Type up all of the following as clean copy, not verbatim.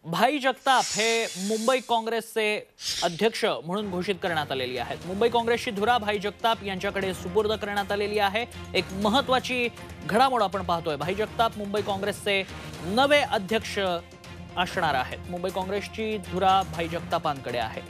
भाई जगताप हे मुंबई काँग्रेसचे अध्यक्ष म्हणून घोषित करण्यात आलेली आहेत। मुंबई काँग्रेसची धुरा भाई जगताप यांच्याकडे सुपूर्द करण्यात आलेली आहे। एक महत्त्वाची घडामोड आपण पाहतोय। भाई जगताप मुंबई काँग्रेसचे नवे अध्यक्ष असणार आहेत। मुंबई काँग्रेसची धुरा भाई जगतापांकडे आहे।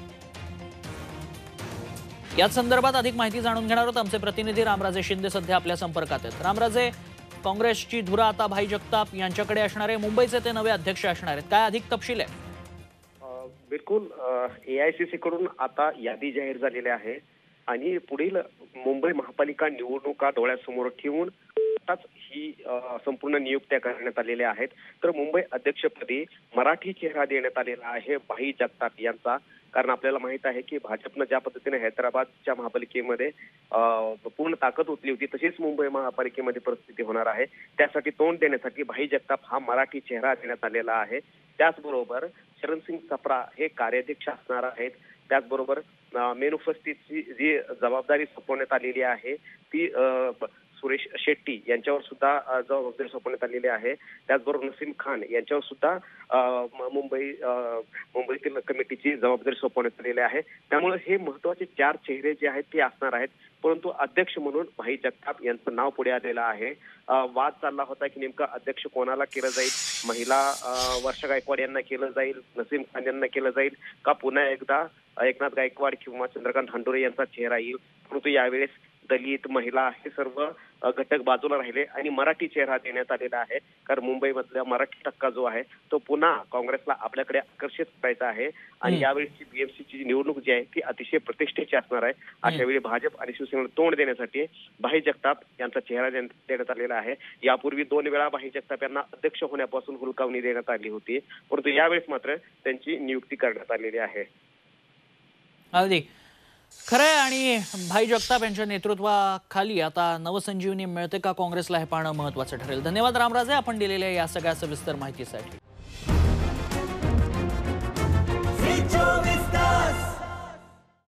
या संदर्भात अधिक माहिती जाणून घेणार आहोत। आमचे प्रतिनिधी रामराजे शिंदे सध्या आपल्या संपर्कात आहेत। रामराजे, काँग्रेसची धुरा आता भाई जगताप यांच्याकडे असणार आहे। मुंबईचे ते नवे अध्यक्ष असणार आहेत। काय अधिक तपशील आहे? बिलकुल, एआयसीसी कडून आता यादी जाहीर झालेली आहे आणि पुढील मुंबई महापालिका निवडणुका डोळ्यासमोर ठेवून ही संपूर्ण नियुक्त्या करण्यात आलेल्या आहेत। तर मुंबई अध्यक्षपदी मराठी चेहरा देण्यात आलेला आहे भाई जगताप यांचा। कारण आपल्याला माहित आहे की भाजपनं ज्या पद्धतीने हैदराबादच्या महापालिकेमध्ये पूर्ण ताकद उचली होती, तशीच मुंबई महापालिकेमध्ये परिस्थिती होणार आहे। त्यासाठी तोंड देण्यासाठी भाई जगताप हा मराठी चेहरा देण्यात आलेला आहे। त्याचबरोबर शरणसिंग सप्रा हे कार्याध्यक्ष असणार आहेत। त्याचबरोबर मेनुफस्तीची जी जबाबदारी सोपवण्यात आलेली आहे ती सुरेश शेट्टी यांच्यावर सुद्धा जबाबदारी सोपवण्यात आलेली आहे। त्याचबरोबर नसीम खान यांच्यावर सुद्धा मुंबईतील कमिटीची जबाबदारी सोपवण्यात आलेली आहे। त्यामुळे हे महत्त्वाचे 4 चेहरे जे आहेत ते असणार आहेत। परंतु अध्यक्ष म्हणून भाई जगताप यांचं नाव पुढे आलेलं आहे। वाद चालला होता की नेमका अध्यक्ष कोणाला केलं जाईल, महिला वर्षा गायकवाड यांना केलं जाईल, नसीम खान यांना केलं जाईल का पुन्हा एकदा एकनाथ गायकवाड किंवा चंद्रकांत हंडोरे यांचा चेहरा येईल। परंतु यावेळेस दलित, महिला हे सर्व घटक बाजूला राहिले आणि मराठी चेहरा देण्यात आलेला आहे। कारण मुंबईमधला मराठी टक्का जो आहे तो पुन्हा काँग्रेसला आपल्याकडे आकर्षित करायचा आहे आणि यावेळीची बीएमसीची निवडणूक जी आहे ती अतिशय प्रतिष्ठेची असणार आहे। अशा वेळी भाजप आणि शिवसेनेला तोंड देण्यासाठी भाई जगताप यांचा चेहरा देण्यात आलेला आहे। यापूर्वी 2 वेळा भाई जगताप यांना अध्यक्ष होण्यापासून हुलकावणी देण्यात आली होती, परंतु यावेळेस मात्र त्यांची नियुक्ती करण्यात आलेली आहे। अगदी खरंय। आणि भाई जगताप यांच्या नेतृत्वाखाली आता नवसंजीवनी मिळते का काँग्रेसला हे पाहणं महत्त्वाचं ठरेल। धन्यवाद रामराजे, आपण दिलेल्या या सगळ्या सविस्तर माहितीसाठी।